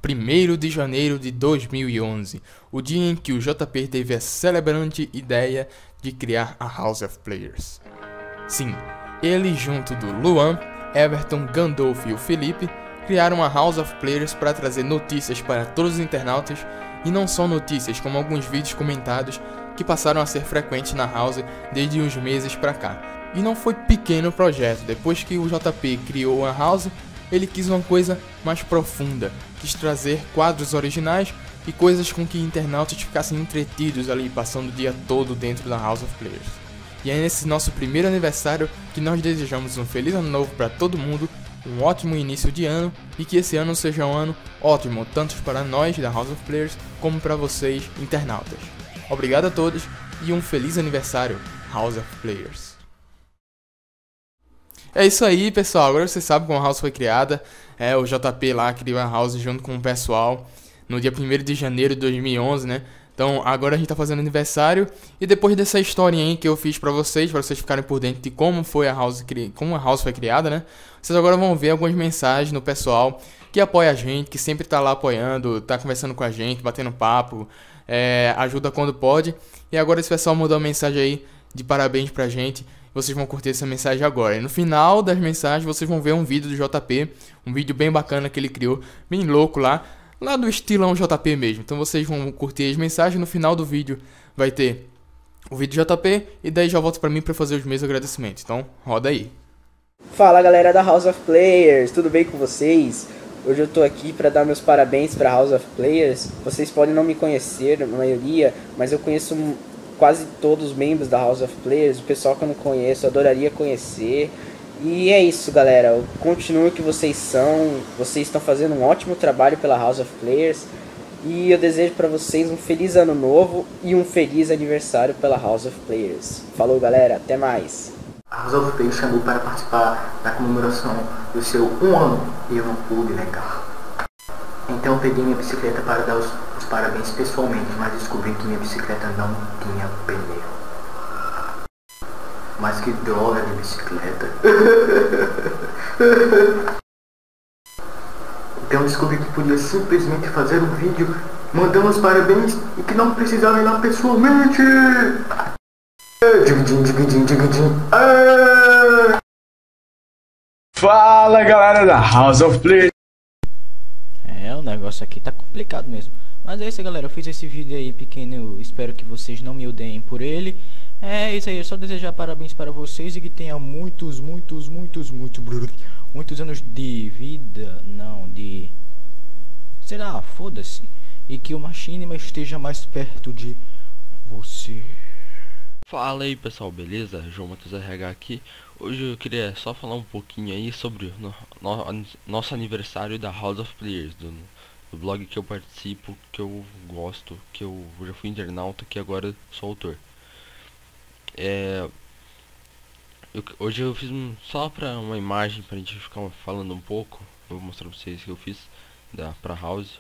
1º de janeiro de 2011, o dia em que o JP teve a celebrante ideia de criar a House of Players. Sim, ele junto do Luan, Everton, Gandolfo e o Felipe criaram a House of Players para trazer notícias para todos os internautas, e não só notícias, como alguns vídeos comentados que passaram a ser frequentes na House desde uns meses para cá. E não foi pequeno o projeto. Depois que o JP criou a House, ele quis uma coisa mais profunda, quis trazer quadros originais e coisas com que internautas ficassem entretidos ali, passando o dia todo dentro da House of Players. E é nesse nosso primeiro aniversário que nós desejamos um feliz ano novo para todo mundo, um ótimo início de ano e que esse ano seja um ano ótimo, tanto para nós da House of Players como para vocês, internautas. Obrigado a todos e um feliz aniversário, House of Players. É isso aí, pessoal. Agora vocês sabem como a House foi criada. O JP lá criou a House junto com o pessoal no dia 1º de janeiro de 2011, né? Então agora a gente tá fazendo aniversário. E depois dessa historinha aí que eu fiz pra vocês ficarem por dentro de como foi a House, como a House foi criada, né? Vocês agora vão ver algumas mensagens no pessoal que apoia a gente, que sempre tá lá apoiando, tá conversando com a gente, batendo papo, ajuda quando pode. E agora esse pessoal mandou uma mensagem aí de parabéns pra gente. Vocês vão curtir essa mensagem agora. E no final das mensagens vocês vão ver um vídeo do JP, um vídeo bem bacana que ele criou, bem louco lá do estilão JP mesmo. Então vocês vão curtir as mensagens. No final do vídeo vai ter o vídeo do JP e daí já volto pra mim pra fazer os meus agradecimentos. Então roda aí. Fala galera da House of Players, tudo bem com vocês? Hoje eu tô aqui para dar meus parabéns para House of Players. Vocês podem não me conhecer, a maioria, mas eu conheço quase todos os membros da House of Players. O pessoal que eu não conheço, eu adoraria conhecer. E é isso, galera. Continue o que vocês são. Vocês estão fazendo um ótimo trabalho pela House of Players. E eu desejo para vocês um feliz ano novo e um feliz aniversário pela House of Players. Falou, galera. Até mais. A House of Players chamou para participar da comemoração do seu 1 ano e eu não pude negar. Então eu peguei minha bicicleta para dar os parabéns pessoalmente, mas descobri que minha bicicleta não tinha pneu. Mas que droga de bicicleta. Então descobri que podia simplesmente fazer um vídeo mandando os parabéns e que não precisava ir lá pessoalmente. Fala galera da House of Players. O negócio aqui tá complicado mesmo. Mas é isso aí, galera, eu fiz esse vídeo aí pequeno, eu espero que vocês não me odeiem por ele. É isso aí, é só desejar parabéns para vocês e que tenha muitos anos de vida, sei lá, foda-se. E que o Machinima esteja mais perto de você. Fala aí pessoal, beleza? João Matheus RH aqui. Hoje eu queria só falar um pouquinho aí sobre o nosso aniversário da House of Players, do blog que eu participo, que eu gosto, que eu já fui internauta, que agora sou autor. Hoje eu fiz só pra uma imagem pra gente ficar falando um pouco. Eu vou mostrar pra vocês o que eu fiz pra House.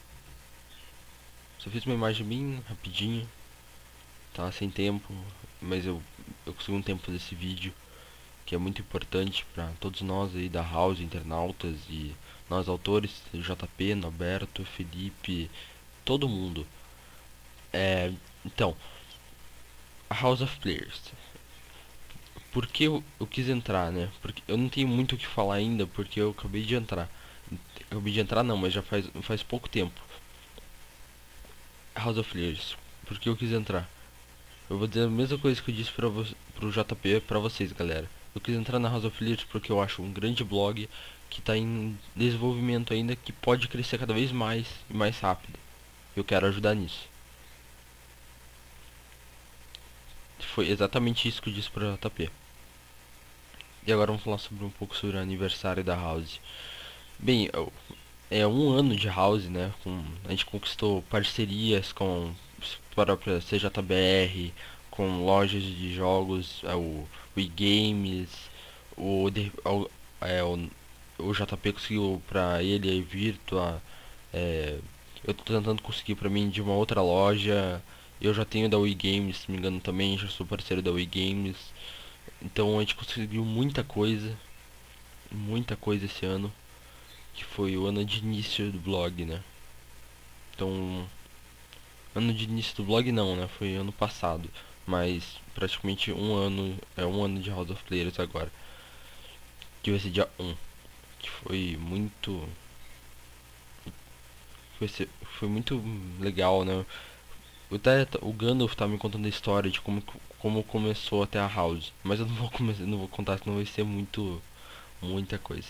Só fiz uma imagem bem rapidinho. Tava sem tempo, mas eu consegui um tempo fazer esse vídeo, que é muito importante pra todos nós aí da House, internautas e nós autores, JP, Norberto, Felipe, todo mundo. Então, a House of Players. Por que eu quis entrar, né? Porque eu não tenho muito o que falar ainda, porque eu acabei de entrar. Não, mas já faz pouco tempo. House of Players. Por que eu quis entrar? Eu vou dizer a mesma coisa que eu disse pro JP pra vocês, galera. Eu quis entrar na House of Players porque eu acho um grande blog que tá em desenvolvimento ainda, que pode crescer cada vez mais e mais rápido. Eu quero ajudar nisso. Foi exatamente isso que eu disse pro JP. E agora vamos falar um pouco sobre o aniversário da House. Bem, é um ano de House, né? A gente conquistou parcerias com a própria CJBR, com lojas de jogos, o Wii Games, o JP conseguiu pra ele a Virtua. Eu tô tentando conseguir pra mim de uma outra loja. Eu já tenho da Wii Games, se não me engano também, já sou parceiro da Wii Games. Então a gente conseguiu muita coisa esse ano, que foi o ano de início do blog, né? Então, ano de início do blog não, né? Foi ano passado. Mas praticamente um ano de House of Players agora. Que vai ser dia 1. Que foi muito... Foi muito legal, né? O Gandalf tá me contando a história de como começou até a House. Mas eu não vou contar, senão vai ser muita coisa.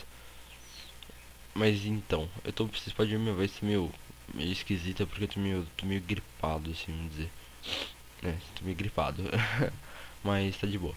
Mas então, vocês podem ver minha voz ser meio esquisita porque eu tô meio gripado, assim, vamos dizer. Tô meio gripado. Mas tá de boa.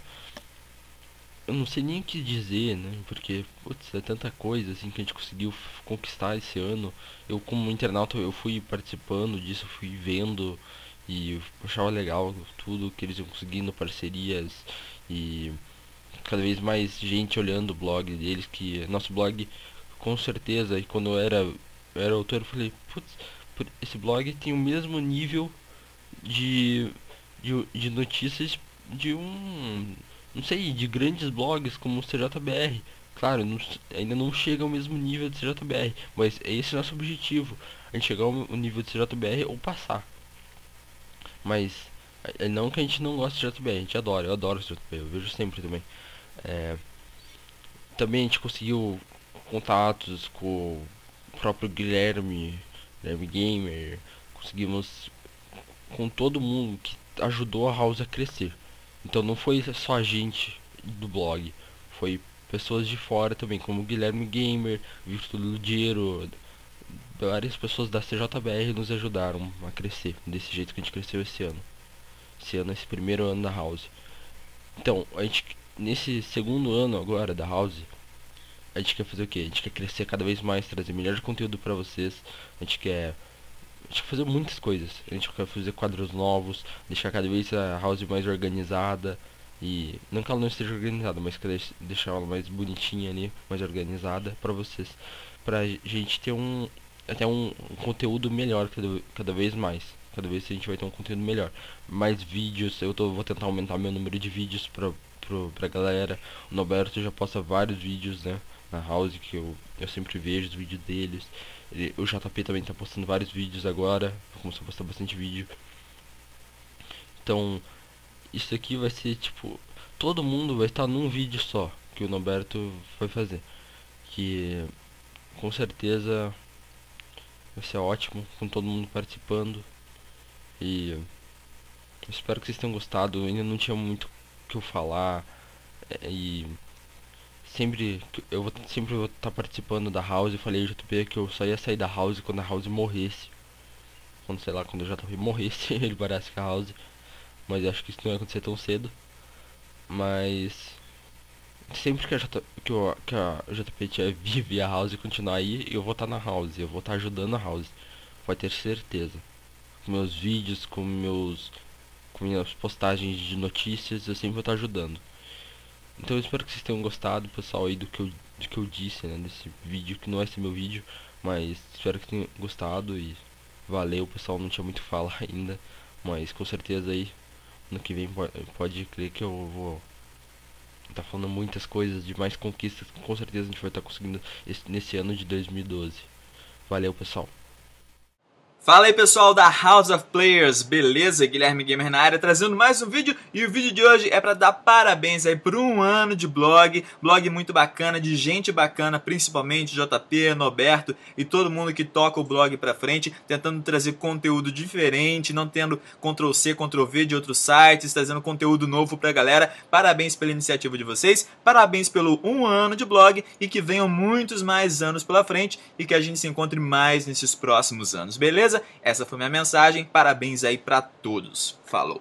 Eu não sei nem o que dizer, né? Porque, putz, é tanta coisa assim que a gente conseguiu conquistar esse ano. Eu, como internauta, eu fui participando disso, fui vendo e eu achava legal tudo que eles iam conseguindo, parcerias e cada vez mais gente olhando o blog deles, que nosso blog, com certeza, e quando eu era autor, eu falei, putz, esse blog tem o mesmo nível de notícias de não sei, de grandes blogs como o CJBR. Claro, ainda não chega ao mesmo nível do CJBR, mas esse é o nosso objetivo, a gente chegar ao nível do CJBR ou passar. Mas não que a gente não goste de CJBR, a gente adora, eu adoro o CJBR, eu vejo sempre também. Também a gente conseguiu contatos com o próprio Guilherme Gamer, conseguimos com todo mundo que ajudou a House a crescer. Então não foi só a gente do blog, foi pessoas de fora também, como o Guilherme Gamer, Victor Ludiero, várias pessoas da CJBR nos ajudaram a crescer, desse jeito que a gente cresceu esse ano. Esse primeiro ano da House. Então, a gente, nesse segundo ano agora da House, a gente quer fazer o quê? A gente quer crescer cada vez mais, trazer melhor conteúdo pra vocês. A gente quer fazer muitas coisas. A gente quer fazer quadros novos, deixar cada vez a House mais organizada. E não que ela não esteja organizada, mas quer deixar ela mais bonitinha ali, mais organizada pra vocês. Pra gente ter até um conteúdo melhor cada vez mais. Cada vez a gente vai ter um conteúdo melhor. Mais vídeos, vou tentar aumentar meu número de vídeos pra galera. O Norberto já posta vários vídeos, né, na House, que eu sempre vejo os vídeos deles. O JP também tá postando vários vídeos agora, começou a postar bastante vídeo. Então, isso aqui vai ser tipo, todo mundo vai estar num vídeo só que o Norberto vai fazer. Que com certeza vai ser ótimo, com todo mundo participando. E eu espero que vocês tenham gostado. Eu ainda não tinha muito o que eu falar. E eu sempre vou estar participando da House. Eu falei ao JP que eu só ia sair da House quando a House morresse. Quando o JP morresse, ele parece que a House. Mas eu acho que isso não ia acontecer tão cedo. Mas sempre que a JP tiver vive a House e continuar aí, eu vou estar na House. Eu vou estar ajudando a House. Pode ter certeza. Com meus vídeos, com minhas postagens de notícias, eu sempre vou estar ajudando. Então eu espero que vocês tenham gostado, pessoal, aí do que eu disse, né, desse vídeo, que não vai ser meu vídeo, mas espero que tenham gostado e valeu, pessoal. Não tinha muito o que falar ainda, mas com certeza aí no que vem pode crer que eu vou estar falando muitas coisas, de mais conquistas, que com certeza a gente vai estar conseguindo nesse ano de 2012. Valeu, pessoal. Fala aí, pessoal da House of Players, beleza? Guilherme Gamer na área, trazendo mais um vídeo. E o vídeo de hoje é para dar parabéns aí por um ano de blog muito bacana, de gente bacana, principalmente JP, Norberto e todo mundo que toca o blog pra frente, tentando trazer conteúdo diferente, não tendo Ctrl+C, Ctrl+V de outros sites, trazendo conteúdo novo pra galera. Parabéns pela iniciativa de vocês, parabéns pelo um ano de blog e que venham muitos mais anos pela frente e que a gente se encontre mais nesses próximos anos, beleza? Essa foi minha mensagem, parabéns aí pra todos. Falou!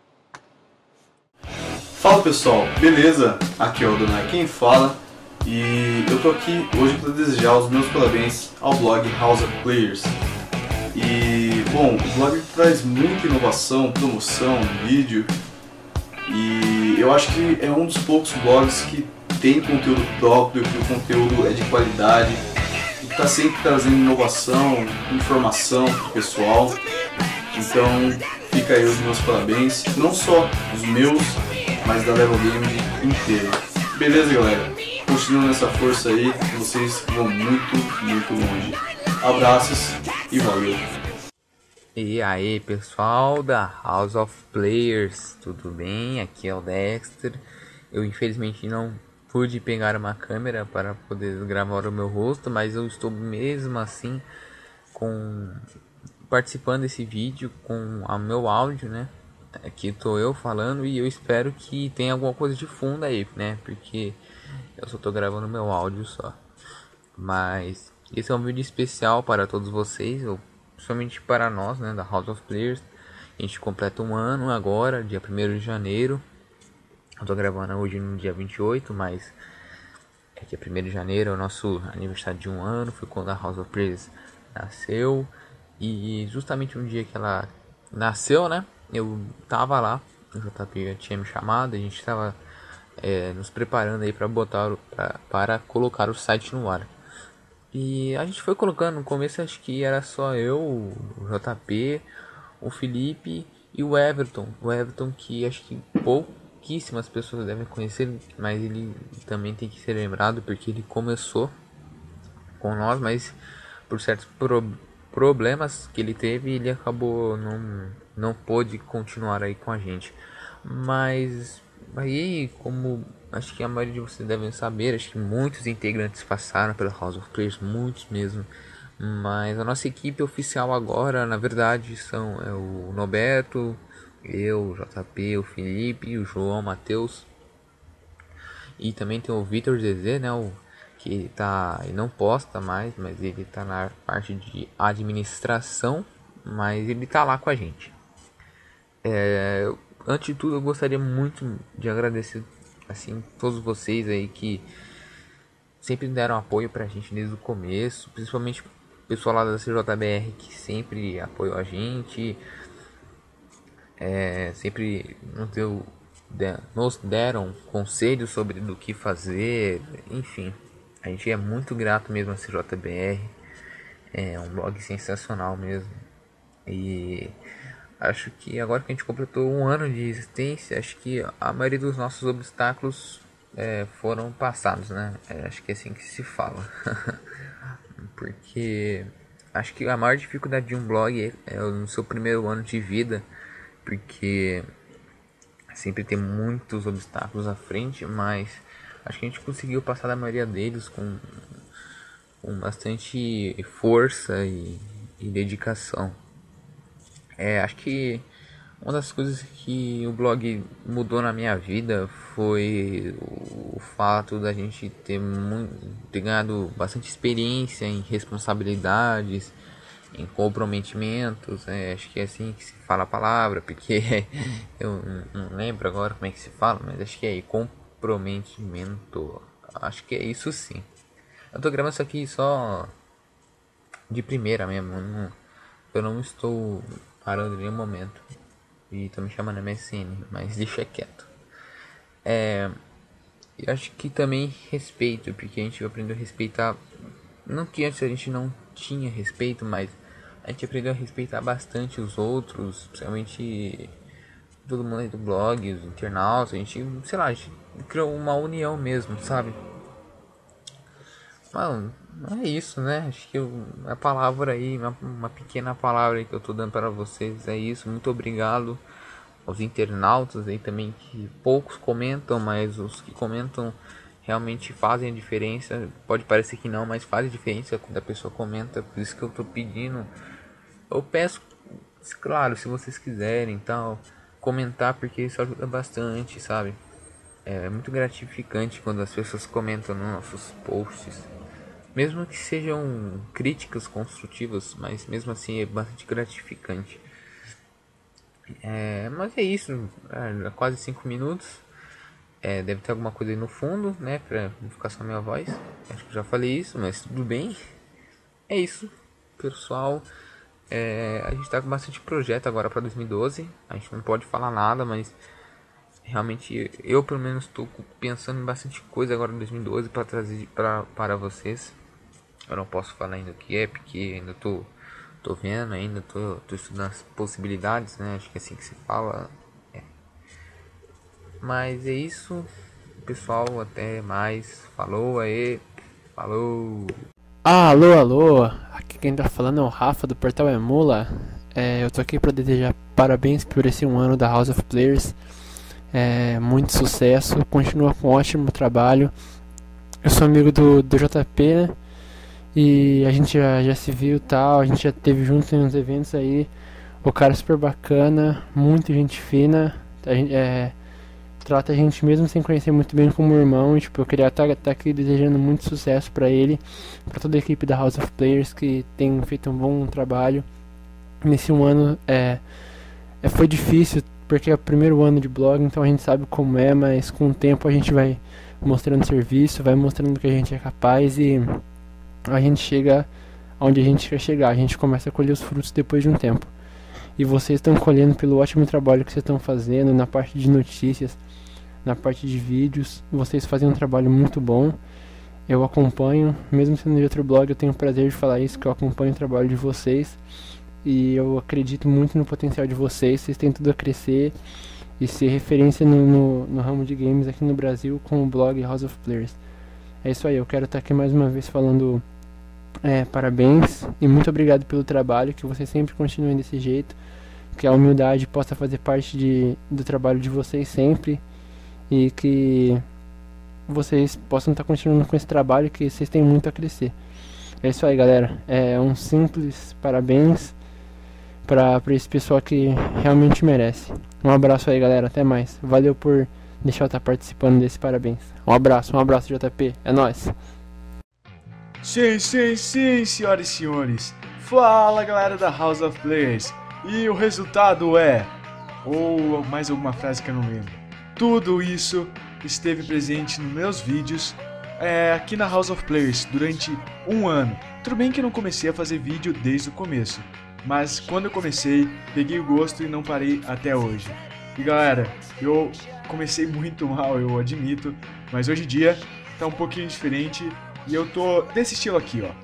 Fala pessoal, beleza? Aqui é o Donai quem fala e eu tô aqui hoje para desejar os meus parabéns ao blog House of Players. E bom, o blog traz muita inovação, promoção, vídeo e eu acho que é um dos poucos blogs que tem conteúdo próprio, que o conteúdo é de qualidade. Está sempre trazendo inovação, informação pro pessoal. Então fica aí os meus parabéns, não só os meus, mas da Level Game inteira. Beleza, galera? Continuem nessa força aí, vocês vão muito longe. Abraços e valeu! E aí pessoal da House of Players, tudo bem? Aqui é o Dexter. Eu infelizmente não pude pegar uma câmera para poder gravar o meu rosto, mas eu estou mesmo assim participando desse vídeo com o meu áudio, né? Aqui estou eu falando e eu espero que tenha alguma coisa de fundo aí, né? Porque eu só estou gravando meu áudio só. Mas esse é um vídeo especial para todos vocês, somente para nós, né, da House of Players. A gente completa um ano agora, dia 1º de janeiro. Eu tô gravando hoje no dia 28, mas dia 1º de janeiro é o nosso aniversário de um ano. Foi quando a House of Players nasceu. E justamente um dia que ela nasceu, né, eu tava lá, o JP tinha me chamado, a gente tava nos preparando aí para colocar o site no ar. E a gente foi colocando, no começo acho que era só eu, o JP, o Felipe e o Everton. O Everton que acho que pouquíssimas pessoas devem conhecer, mas ele também tem que ser lembrado porque ele começou com nós, mas por certos problemas que ele teve, ele acabou não pôde continuar aí com a gente. Mas aí, como acho que a maioria de vocês devem saber, acho que muitos integrantes passaram pela House of Players, muitos mesmo. Mas a nossa equipe oficial agora, na verdade, são o Norberto, eu, o JP, o Felipe, o João, o Matheus. E também tem o Vitor Zezé, né, que ele não posta mais, mas ele tá na parte de administração, mas ele tá lá com a gente. Antes de tudo, eu gostaria muito de agradecer assim todos vocês aí que sempre deram apoio pra gente desde o começo, principalmente o pessoal lá da CJBR que sempre apoiou a gente, sempre nos deram conselhos sobre do que fazer, enfim, a gente é muito grato mesmo a CJBR, é um blog sensacional mesmo. E acho que agora que a gente completou um ano de existência, acho que a maioria dos nossos obstáculos foram passados, né? Acho que é assim que se fala. Porque acho que a maior dificuldade de um blog é no seu primeiro ano de vida, porque sempre tem muitos obstáculos à frente, mas acho que a gente conseguiu passar da maioria deles com bastante força e dedicação. Acho que uma das coisas que o blog mudou na minha vida foi o fato da gente ter ganhado bastante experiência em responsabilidades, em comprometimentos. Acho que é assim que se fala a palavra, porque eu não lembro agora como é que se fala, mas acho que é comprometimento. Acho que é isso sim. Eu tô gravando isso aqui só de primeira mesmo, eu não estou parando em nenhum momento. E tô me chamando MSN, mas deixa quieto. Eu acho que também respeito, porque a gente aprendeu a respeitar. Não que antes a gente não tinha respeito, mas a gente aprendeu a respeitar bastante os outros, principalmente todo mundo aí do blog, os internautas. A gente criou uma união mesmo, sabe? Mano, é isso, né? Acho que a palavra aí, uma pequena palavra aí que eu tô dando para vocês é isso. Muito obrigado aos internautas aí também, que poucos comentam, mas os que comentam realmente fazem a diferença. Pode parecer que não, mas faz a diferença quando a pessoa comenta. Por isso que eu tô pedindo, eu peço, claro, se vocês quiserem tal, comentar, porque isso ajuda bastante, sabe? É muito gratificante quando as pessoas comentam nos nossos posts, mesmo que sejam críticas construtivas, mas mesmo assim é bastante gratificante. Mas é isso, quase 5 minutos. Deve ter alguma coisa aí no fundo, né, pra não ficar só minha voz. Acho que eu já falei isso, mas tudo bem. É isso, pessoal. A gente tá com bastante projeto agora para 2012. A gente não pode falar nada, mas realmente eu pelo menos estou pensando em bastante coisa agora em 2012 para trazer para vocês. Eu não posso falar ainda o que é, porque ainda tô vendo, ainda tô estudando as possibilidades, né? Acho que é assim que se fala. Mas é isso, pessoal, até mais. Falou aí, falou. Alô, aqui quem tá falando é o Rafa do Portal Emula. Eu tô aqui para desejar parabéns por esse 1 ano da House of Players. Muito sucesso, continua com um ótimo trabalho. Eu sou amigo do JP, né? E a gente já se viu e tal, a gente já teve junto em uns eventos aí. O cara é super bacana, muito gente fina, trata a gente mesmo sem conhecer muito bem como irmão. E, tipo, eu queria estar aqui desejando muito sucesso pra ele, pra toda a equipe da House of Players que tem feito um bom trabalho. Nesse 1 ano foi difícil, porque é o primeiro ano de blog, então a gente sabe como é, mas com o tempo a gente vai mostrando serviço, vai mostrando que a gente é capaz e a gente chega onde a gente quer chegar. A gente começa a colher os frutos depois de um tempo. E vocês estão colhendo pelo ótimo trabalho que vocês estão fazendo na parte de notícias, na parte de vídeos. Vocês fazem um trabalho muito bom. Eu acompanho, mesmo sendo de outro blog, eu tenho o prazer de falar isso, que eu acompanho o trabalho de vocês. E eu acredito muito no potencial de vocês. Vocês têm tudo a crescer e ser referência no ramo de games aqui no Brasil com o blog House of Players. É isso aí, eu quero estar aqui mais uma vez falando parabéns e muito obrigado pelo trabalho, que vocês sempre continuem desse jeito, que a humildade possa fazer parte do trabalho de vocês sempre e que vocês possam estar continuando com esse trabalho, que vocês têm muito a crescer. É isso aí, galera, um simples parabéns para esse pessoal que realmente merece. Um abraço aí, galera, até mais, valeu por deixar eu estar participando desse parabéns. Um abraço JP, é nóis. Sim, senhoras e senhores. Fala, galera da House of Players. E o resultado ou mais alguma frase que eu não lembro. Tudo isso esteve presente nos meus vídeos aqui na House of Players durante 1 ano. Tudo bem que eu não comecei a fazer vídeo desde o começo, mas quando eu comecei, peguei o gosto e não parei até hoje. E galera, eu comecei muito mal, eu admito, mas hoje em dia tá um pouquinho diferente. E eu tô desse estilo aqui, ó.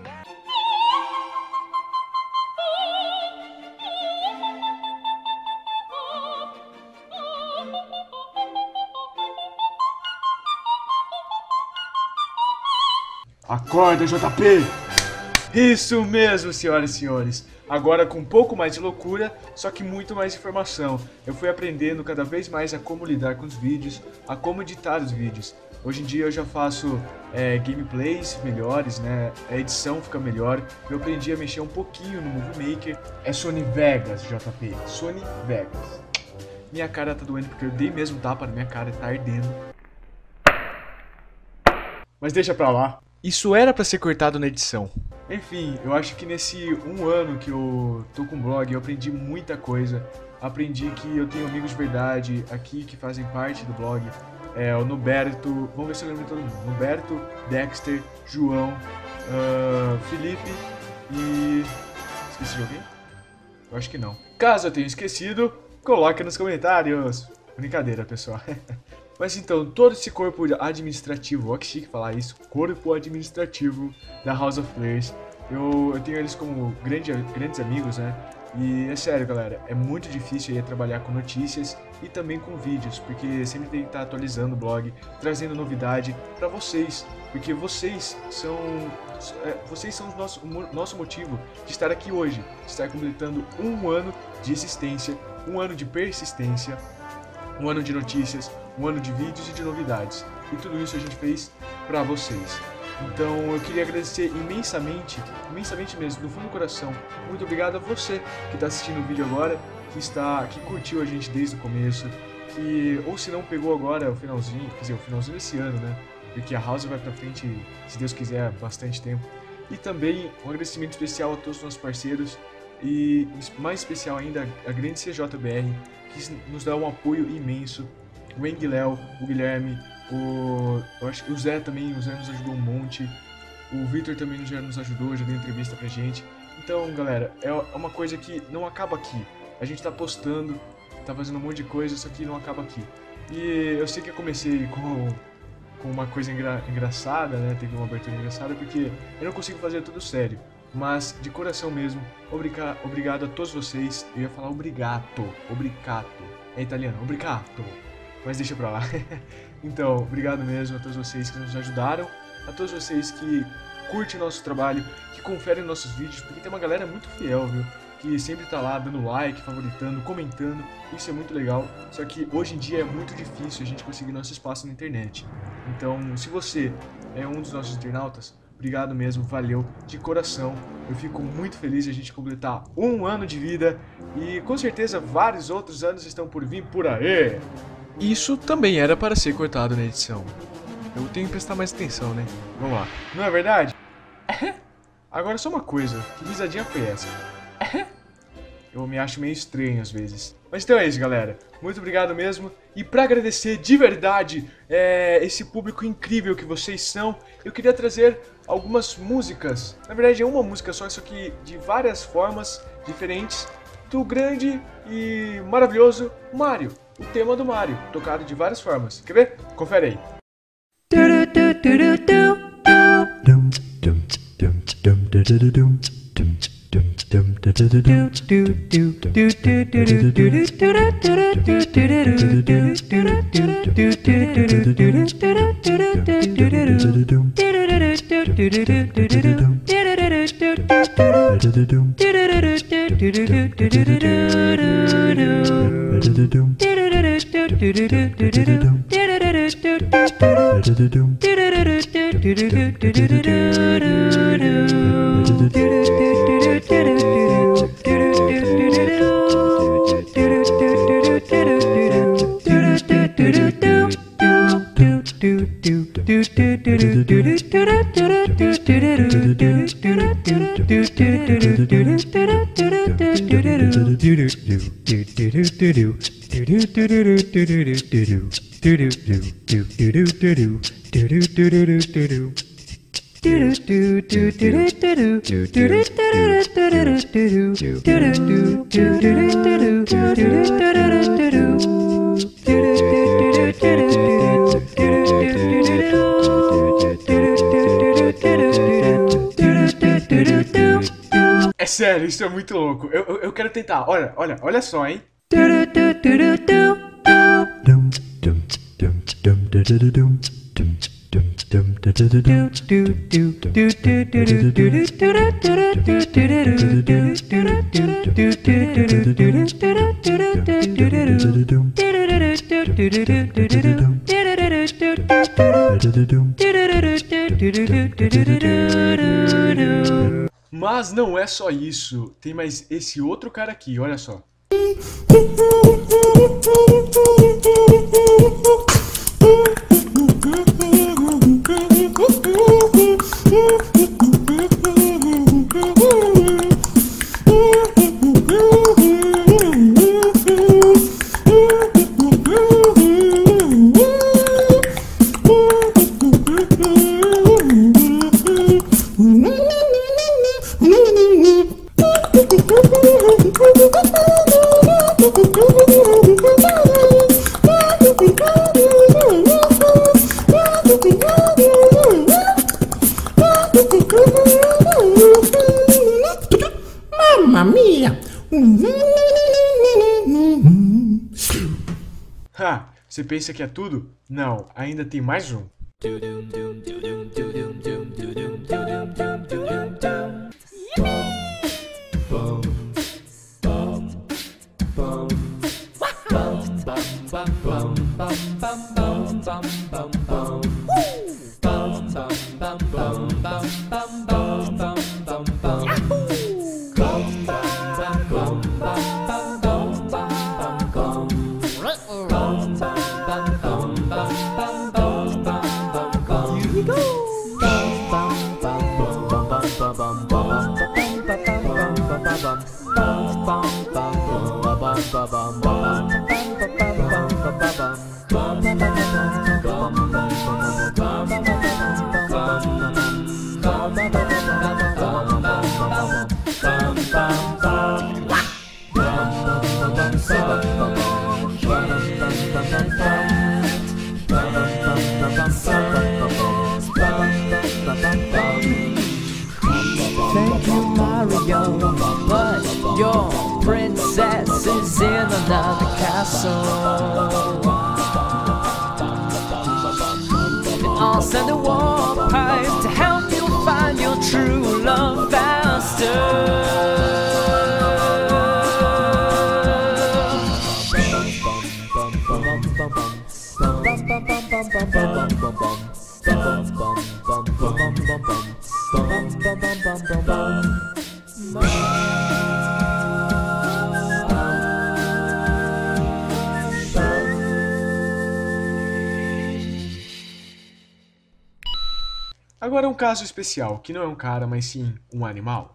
Acorda, JP! Isso mesmo, senhoras e senhores. Agora com um pouco mais de loucura, só que muito mais informação. Eu fui aprendendo cada vez mais a como lidar com os vídeos, a como editar os vídeos. Hoje em dia eu já faço gameplays melhores, né? A edição fica melhor. Eu aprendi a mexer um pouquinho no Movie Maker. É Sony Vegas, JP. Sony Vegas. Minha cara tá doendo porque eu dei mesmo tapa na minha cara e tá ardendo. Mas deixa pra lá. Isso era pra ser cortado na edição. Enfim, eu acho que nesse 1 ano que eu tô com o blog, eu aprendi muita coisa. Aprendi que eu tenho amigos de verdade aqui que fazem parte do blog. O Nuberto, vamos ver se eu lembro de todo mundo. Nuberto, Dexter, João, Felipe e... Esqueci de alguém? Eu acho que não. Caso eu tenha esquecido, coloque nos comentários. Brincadeira, pessoal. Mas então, todo esse corpo administrativo, ó que chique falar isso, corpo administrativo da House of Players, eu tenho eles como grandes amigos, né? E é sério, galera, é muito difícil aí trabalhar com notícias e também com vídeos, porque sempre tem que estar atualizando o blog, trazendo novidade pra vocês, porque vocês são o nosso motivo de estar aqui hoje, de estar completando 1 ano de existência, 1 ano de persistência, 1 ano de notícias, 1 ano de vídeos e de novidades. E tudo isso a gente fez pra vocês. Então eu queria agradecer imensamente mesmo, do fundo do coração. Muito obrigado a você que está assistindo o vídeo agora, que curtiu a gente desde o começo, ou se não pegou agora o finalzinho, quer dizer, o finalzinho desse ano, né? Porque a House vai pra frente, se Deus quiser, bastante tempo. E também um agradecimento especial a todos os nossos parceiros, e mais especial ainda a grande CJBR, que nos dá um apoio imenso. O Enguiléu, o Guilherme, eu acho que o Zé também, nos ajudou um monte. O Victor também já nos ajudou, já deu entrevista pra gente. Então, galera, é uma coisa que não acaba aqui. A gente tá postando, tá fazendo um monte de coisa, só que não acaba aqui. E eu sei que eu comecei com uma coisa engraçada, né? Teve uma abertura engraçada, porque eu não consigo fazer tudo sério. Mas, de coração mesmo, obrigado a todos vocês. Eu ia falar obrigato. É italiano, obrigato. Mas deixa pra lá. Então, obrigado mesmo a todos vocês que nos ajudaram, a todos vocês que curtem nosso trabalho, que conferem nossos vídeos, porque tem uma galera muito fiel, viu? que sempre tá lá dando like, favoritando, comentando. Isso é muito legal, só que hoje em dia é muito difícil a gente conseguir nosso espaço na internet. Então, se você é um dos nossos internautas, obrigado mesmo, valeu de coração. Eu fico muito feliz de a gente completar 1 ano de vida e com certeza vários outros anos estão por vir por aí. Isso também era para ser cortado na edição. Eu tenho que prestar mais atenção, né? Vamos lá. Não é verdade? Agora só uma coisa, que risadinha foi essa? Eu me acho meio estranho às vezes. Mas então é isso, galera. Muito obrigado mesmo. E pra agradecer de verdade esse público incrível que vocês são, eu queria trazer algumas músicas. Na verdade é uma música só, isso aqui de várias formas diferentes, do grande e maravilhoso Mario. O tema do Mario, tocado de várias formas. Quer ver? Confere aí. É sério, isso é muito louco. Eu quero tentar. Olha só, hein? Mas não é só isso. Tem mais esse outro cara aqui, olha só. Mamma mia! Ha! Você pensa que é tudo? Não, ainda tem mais um. Thank you, Mario, but your princess is in another castle. I'll send a warp pipe to help you find your true love faster. Agora um caso especial, que não é um cara, mas sim um animal.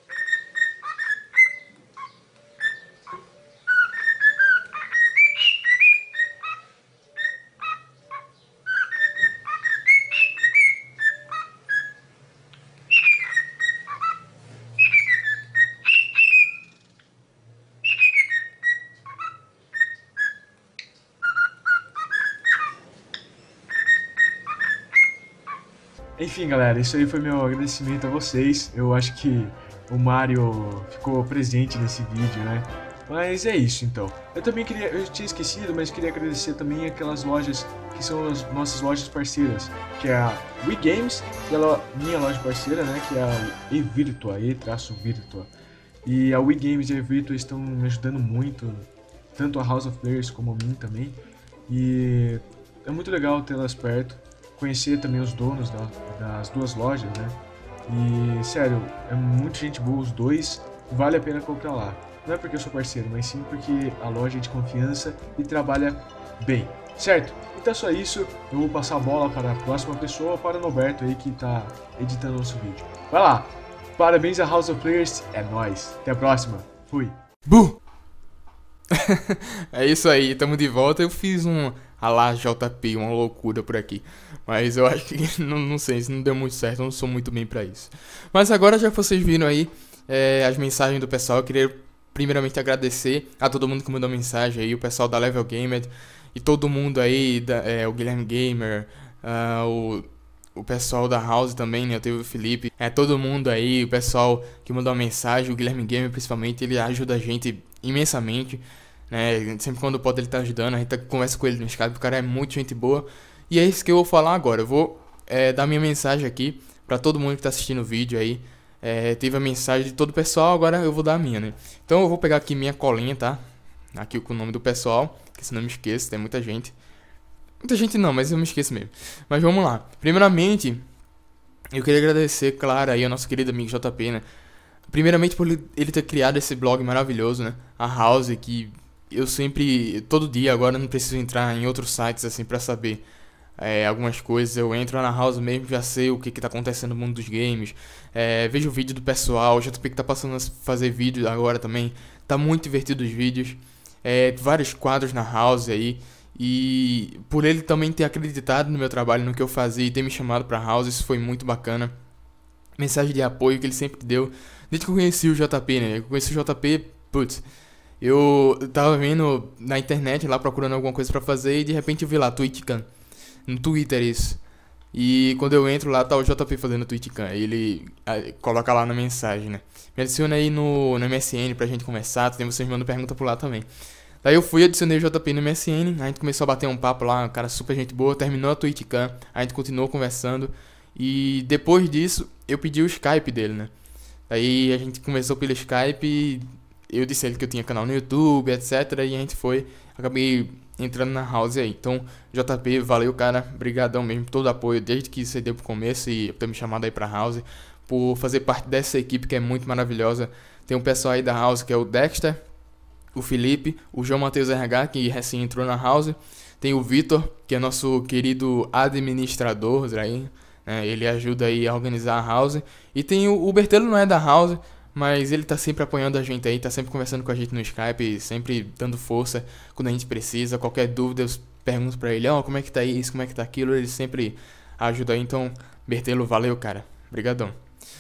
Enfim, galera, isso aí foi meu agradecimento a vocês. Eu acho que o Mario ficou presente nesse vídeo, né? Mas é isso, então. Eu tinha esquecido, mas queria agradecer também aquelas lojas que são as nossas lojas parceiras, que é a Wii Games, que é a minha loja parceira, né? Que é a eVirtua, E-Virtua. E a Wii Games e a eVirtua estão me ajudando muito, tanto a House of Players como a mim também. E é muito legal tê-las perto. Conhecer também os donos das duas lojas, né? E, sério, é muita gente boa os dois, vale a pena comprar lá. Não é porque eu sou parceiro, mas sim porque a loja é de confiança e trabalha bem, certo? Então é só isso, eu vou passar a bola para a próxima pessoa, para o Norberto aí que tá editando nosso vídeo. Vai lá, parabéns a House of Players, é nóis, até a próxima, fui! É isso aí, tamo de volta. Eu fiz um alá JP, uma loucura por aqui. Mas eu acho que, não sei, isso não deu muito certo, eu não sou muito bem pra isso. Mas agora, já que vocês viram aí as mensagens do pessoal, eu queria primeiramente agradecer a todo mundo que mandou mensagem aí, o pessoal da Level Gamer e todo mundo aí, o Guilherme Gamer, o pessoal da House também, né? Eu teve o Felipe, todo mundo aí, o pessoal que mandou uma mensagem, o Guilherme Gamer principalmente, ele ajuda a gente imensamente, né? Sempre quando pode ele tá ajudando, a gente conversa com ele no Skype, o cara é muito gente boa. E é isso que eu vou falar agora, eu vou dar minha mensagem aqui pra todo mundo que tá assistindo o vídeo aí. Teve a mensagem de todo o pessoal, agora eu vou dar a minha, né? Então eu vou pegar aqui minha colinha, tá? Aqui com o nome do pessoal, que se não me esqueço, tem muita gente. Muita gente não, mas eu me esqueço mesmo. Mas vamos lá. Primeiramente, eu queria agradecer, claro, aí ao nosso querido amigo JP, né? Primeiramente por ele ter criado esse blog maravilhoso, né? A House, que eu sempre, todo dia agora, não preciso entrar em outros sites assim pra saber algumas coisas. Eu entro lá na House mesmo, já sei o que tá acontecendo no mundo dos games. Vejo o vídeo do pessoal, o JP que tá passando a fazer vídeo agora também. Tá muito divertido os vídeos. Vários quadros na House aí. E por ele também ter acreditado no meu trabalho, no que eu fazia e ter me chamado pra House, isso foi muito bacana. Mensagem de apoio que ele sempre deu. Desde que eu conheci o JP, né? Eu conheci o JP, putz, eu tava vendo na internet lá, procurando alguma coisa pra fazer, e de repente eu vi lá, TwitchCam. No Twitter isso. E quando eu entro lá, tá o JP fazendo TwitchCam. Aí ele coloca lá na mensagem, né? Me adiciona aí no MSN pra gente conversar, tem vocês mandando pergunta por lá também. Daí eu fui, adicionei o JP no MSN, a gente começou a bater um papo lá, um cara super gente boa, terminou a TwitchCam, a gente continuou conversando. E depois disso, eu pedi o Skype dele, né? Daí a gente conversou pelo Skype e eu disse a ele que eu tinha canal no YouTube, etc. E a gente acabei entrando na House aí. Então, JP, valeu, cara, brigadão mesmo, todo o apoio desde que você deu pro começo e ter me chamado aí pra House, por fazer parte dessa equipe que é muito maravilhosa. Tem um pessoal aí da House que é o Dexter, o Felipe, o João Matheus RH, que recém entrou na House. Tem o Vitor, que é nosso querido administrador aí, né? Ele ajuda aí a organizar a House. E tem o Bertelo, não é da House, mas ele tá sempre apoiando a gente aí, tá sempre conversando com a gente no Skype, sempre dando força quando a gente precisa. Qualquer dúvida eu pergunto pra ele, como é que tá isso, como é que tá aquilo, ele sempre ajuda aí. Então, Bertelo, valeu, cara, brigadão.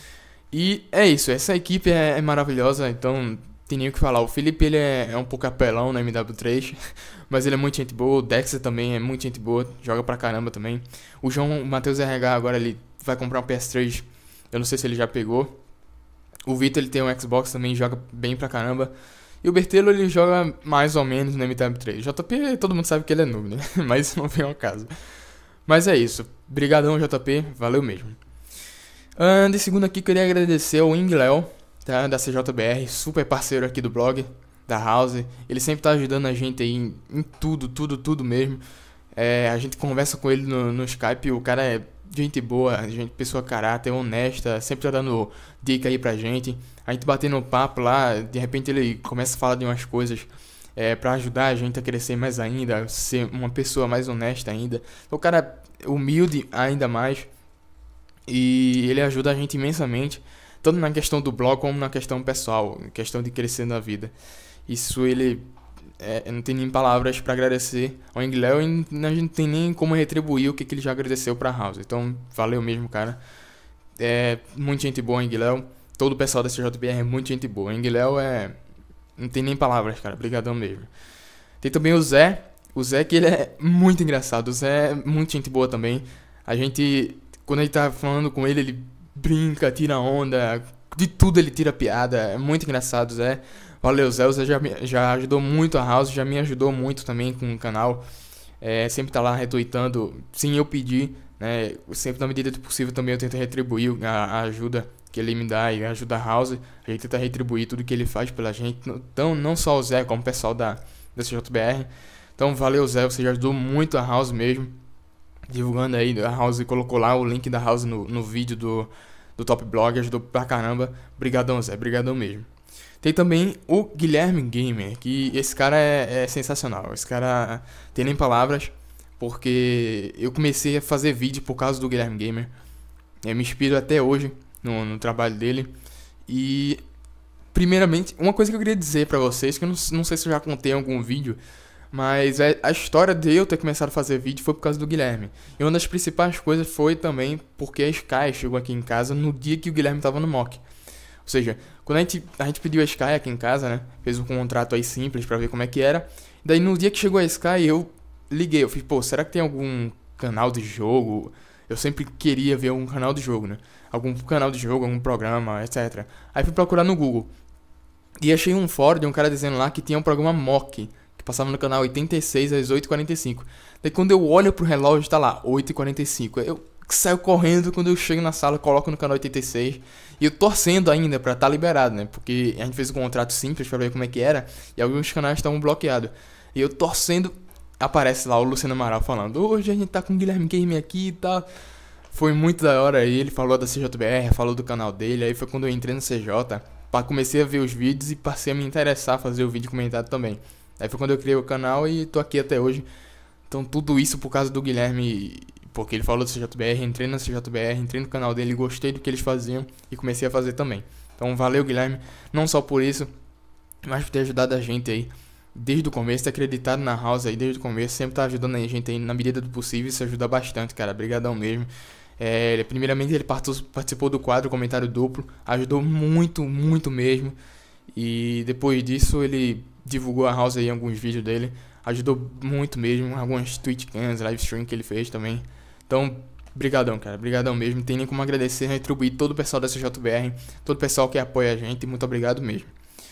E é isso, essa equipe é maravilhosa, então tem nem o que falar. O Felipe, ele é um pouco apelão na MW3, mas ele é muito gente boa. O Dexter também é muito gente boa, joga pra caramba também. O João Matheus RH agora, ele vai comprar um PS3, eu não sei se ele já pegou. O Vitor, ele tem um Xbox também, joga bem pra caramba. E o Bertelo, ele joga mais ou menos no MW3. JP, todo mundo sabe que ele é noob, né? Mas isso não vem ao caso. Mas é isso, brigadão JP, valeu mesmo. De segundo aqui, queria agradecer ao Wing Léo, tá, da CJBR, super parceiro aqui do blog, da House. Ele sempre tá ajudando a gente aí em tudo mesmo. A gente conversa com ele no Skype, o cara é gente boa, pessoa caráter, honesta, sempre tá dando dica aí pra gente. A gente batendo um papo lá, de repente ele começa a falar de umas coisas pra ajudar a gente a crescer mais ainda, ser uma pessoa mais honesta ainda. O cara é humilde ainda mais. E ele ajuda a gente imensamente, tanto na questão do blog como na questão pessoal, na questão de crescer na vida. Isso ele... não tem nem palavras pra agradecer ao Guilherme, e a gente não tem nem como retribuir o que ele já agradeceu pra House. Então, valeu mesmo, cara. Muita gente boa, Guilherme. Todo o pessoal da CJBR é muita gente boa. Guilherme não tem nem palavras, cara. Obrigadão mesmo. Tem também o Zé. O Zé, que ele é muito engraçado. O Zé é muito gente boa também. A gente, quando a gente tá falando com ele brinca, tira onda. De tudo ele tira piada. É muito engraçado, Zé. Valeu, Zé. O Zé já ajudou muito a House. Já me ajudou muito também com o canal. Sempre tá lá retweetando, sem eu pedir, né? Sempre na medida do possível também eu tento retribuir a ajuda que ele me dá e ajuda a House. A gente tenta retribuir tudo que ele faz pela gente. Então, não só o Zé, como o pessoal da CJBR. Então, valeu, Zé. Você já ajudou muito a House mesmo. Divulgando aí a House, colocou lá o link da House no vídeo do Top Blog. Ajudou pra caramba. Brigadão, Zé. Brigadão mesmo. Tem também o Guilherme Gamer, que esse cara é sensacional. Esse cara tem nem palavras, porque eu comecei a fazer vídeo por causa do Guilherme Gamer. Eu me inspiro até hoje no trabalho dele. E, primeiramente, uma coisa que eu queria dizer pra vocês, que eu não sei se eu já contei em algum vídeo, mas a história de eu ter começado a fazer vídeo foi por causa do Guilherme. E uma das principais coisas foi também porque a Sky chegou aqui em casa no dia que o Guilherme tava no mock. Ou seja, quando a gente pediu a Sky aqui em casa, né? Fez um contrato aí simples pra ver como é que era. Daí no dia que chegou a Sky eu liguei. Eu falei, pô, será que tem algum canal de jogo? Eu sempre queria ver um canal de jogo, né? Algum canal de jogo, algum programa, etc. Aí fui procurar no Google. E achei um fórum de um cara dizendo lá que tinha um programa mock, que passava no canal 86 às 8h45. Daí quando eu olho pro relógio, tá lá, 8h45. Eu saio correndo, quando eu chego na sala, coloco no canal 86. E eu torcendo ainda pra tá liberado, né? Porque a gente fez um contrato simples pra ver como é que era. E alguns canais estavam bloqueados. E eu torcendo, aparece lá o Luciano Amaral falando: hoje a gente tá com o Guilherme Game aqui e tal. Foi muito da hora aí. Ele falou da CJBR, falou do canal dele. Aí foi quando eu entrei no CJ. Comecei a ver os vídeos e passei a me interessar a fazer o vídeo comentado também. Aí foi quando eu criei o canal e tô aqui até hoje. Então tudo isso por causa do Guilherme, porque ele falou do CJBR, entrei na CJBR, entrei no canal dele, gostei do que eles faziam e comecei a fazer também. Então valeu, Guilherme, não só por isso, mas por ter ajudado a gente aí desde o começo, ter acreditado na House aí desde o começo, sempre tá ajudando a gente aí na medida do possível. Isso ajuda bastante, cara, brigadão mesmo. Primeiramente ele participou do quadro Comentário Duplo, ajudou muito, muito mesmo. E depois disso ele divulgou a House aí em alguns vídeos dele, ajudou muito mesmo, algumas Twitch cams, live stream que ele fez também. Então, brigadão, cara, brigadão mesmo, tem nem como agradecer, retribuir todo o pessoal da CJBR, todo o pessoal que apoia a gente, muito obrigado mesmo.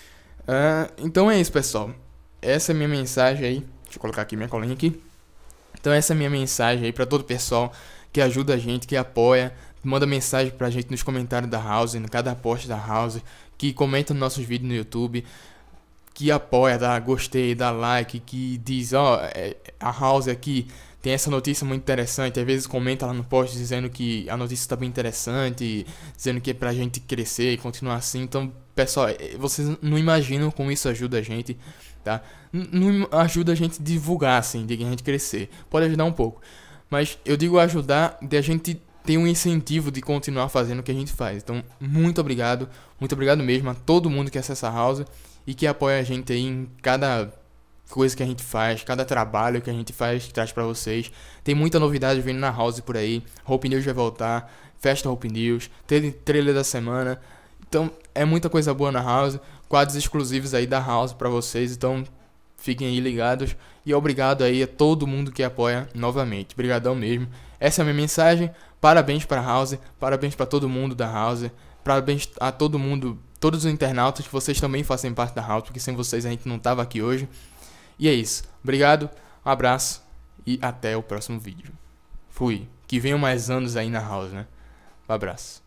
Então é isso, pessoal, essa é a minha mensagem aí, deixa eu colocar aqui minha colinha aqui. Então essa é a minha mensagem aí pra todo o pessoal que ajuda a gente, que apoia, manda mensagem pra gente nos comentários da House, em cada post da House, que comenta nos nossos vídeos no YouTube, que apoia, dá gostei, dá like, que diz, a House aqui tem essa notícia muito interessante, às vezes comenta lá no post dizendo que a notícia está bem interessante, dizendo que é pra gente crescer e continuar assim. Então, pessoal, vocês não imaginam como isso ajuda a gente, tá? Não ajuda a gente a divulgar, assim, de a gente crescer. Pode ajudar um pouco, mas eu digo ajudar de a gente ter um incentivo de continuar fazendo o que a gente faz. Então, muito obrigado mesmo a todo mundo que acessa a House e que apoia a gente aí em cada coisa que a gente faz, cada trabalho que a gente faz, que traz pra vocês. Tem muita novidade vindo na House por aí. Hope News vai voltar, Festa Hope News, trailer da semana. Então, é muita coisa boa na House, quadros exclusivos aí da House pra vocês. Então, fiquem aí ligados. E obrigado aí a todo mundo que apoia novamente. Obrigadão mesmo. Essa é a minha mensagem. Parabéns pra House, parabéns pra todo mundo da House. Parabéns a todo mundo, todos os internautas, que vocês também fazem parte da House, porque sem vocês a gente não tava aqui hoje. E é isso. Obrigado, um abraço e até o próximo vídeo. Fui. Que venham mais anos aí na House, né? Um abraço.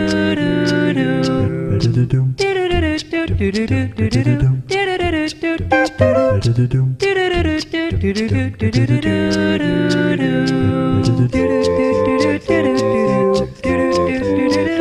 Do do